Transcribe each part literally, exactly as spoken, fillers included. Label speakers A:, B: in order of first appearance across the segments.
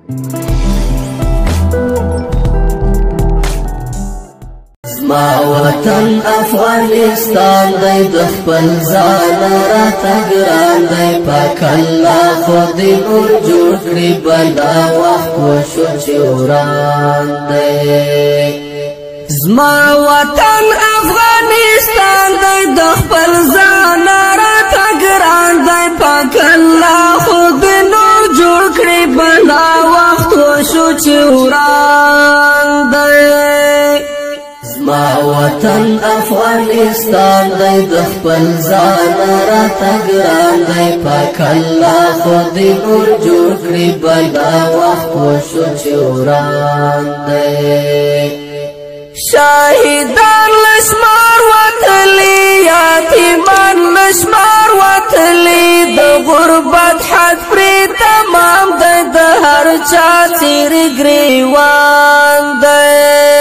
A: ما وطن افغانستان دی د خپل ځان راته ګران دی پاک الله خو دې نور جوړ کړي بلا وخت وشو چې وران دی
B: زما وطن افغانستان دی د خپل ځان راته ګران دی پاک الله خو دې نور جوړ کړي بلا وخت وشو چې وران دی
A: ما وطن افغانستان دی د خپل ځان راته ګران دی پاک الله خو دې نور جوړ کړي بلا وخت وشو چې وران دی
B: شاهدان لشمار وتلی یتیمان لشمار وتلی د غربت حد پرې تمام دی د هر چا څیرې ګریوان دی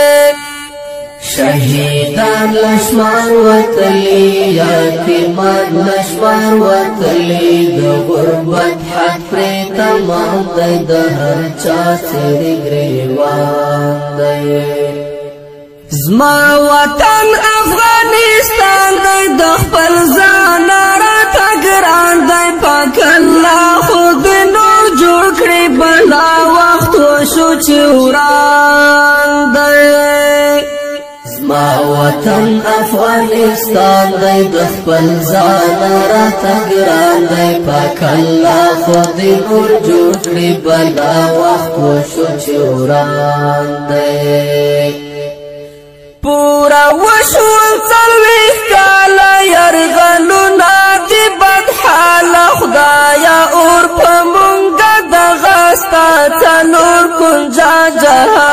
A: شهیدان لشمار وتلی یتیمان لشمار وتلی د غربت حد پرې تمام دی د هر چا څیرې ګریوان دی
B: زما وطن افغانستان دی د خپل ځان راته ګران دی پاک الله خو دې نور جوړ کړي بلا وخت وشو چې وران دی
A: ما وطن افغانستان دی د خپل ځان راته ګران دی پاک الله خو دې نور جوړ کړي بلا وخت وشو چې وران دی
B: پورا وشول څلوېښت کاله یرغلونه د بد حاله خدایه اور په مونږه دغه ستا څلور کونجه جهان